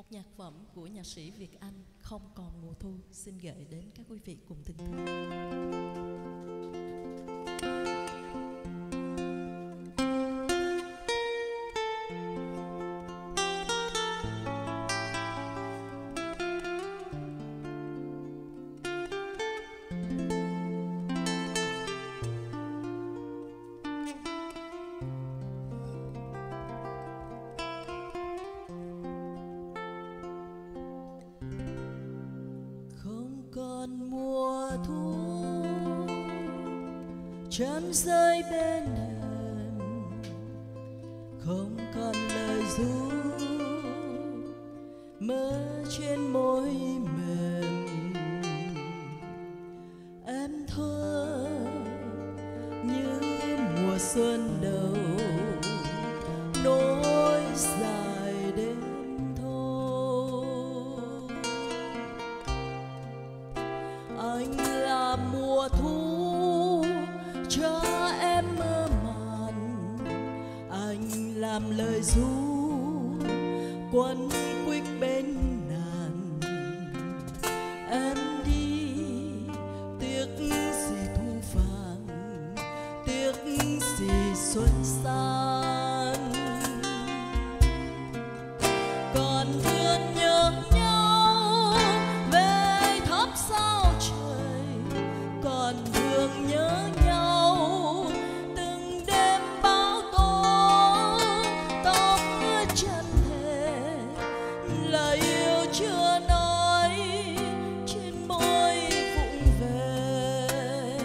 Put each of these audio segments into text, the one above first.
Một nhạc phẩm của nhạc sĩ Việt Anh, Không Còn Mùa Thu, xin gửi đến các quý vị cùng thưởng thức. Còn mùa thu chớm rơi bên thềm, không còn lời ru mơ trên môi mềm. Em thơ như mùa xuân đầu nối dài đêm thâu. Anh là mùa thu cho em mơ màng, anh làm lời ru quấn quýt bên nàng. Em đi tiếc gì thu vàng, tiếc gì xuân sang, còn thương nhớ nhau về thắp sao trời, còn thương nhớ nhau từng đêm bão tố. Tóc chân thề lời yêu chưa nói trên môi vụng về.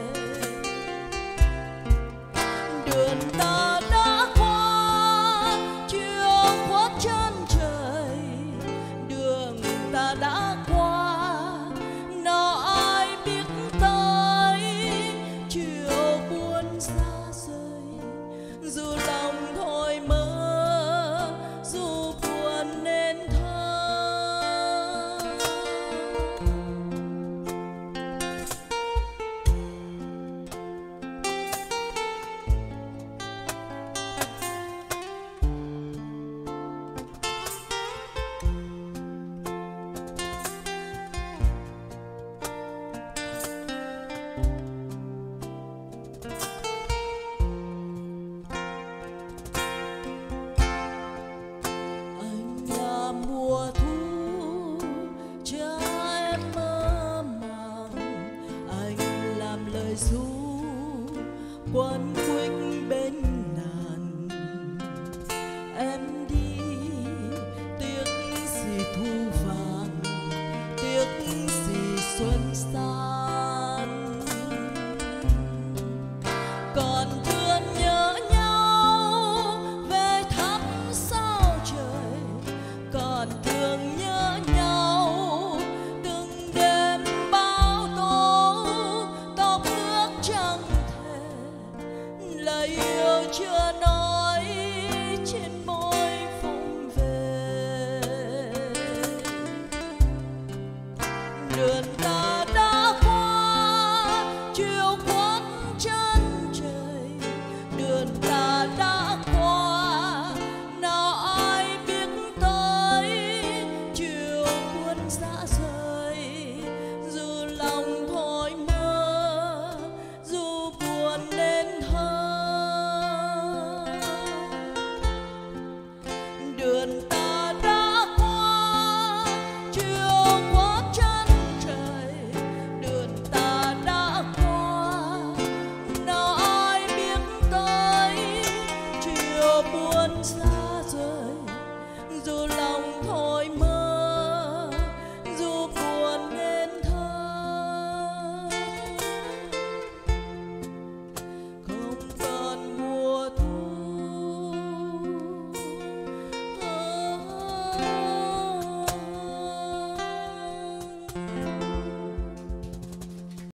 Đường ta đã qua chưa khuất chân trời, đường ta đã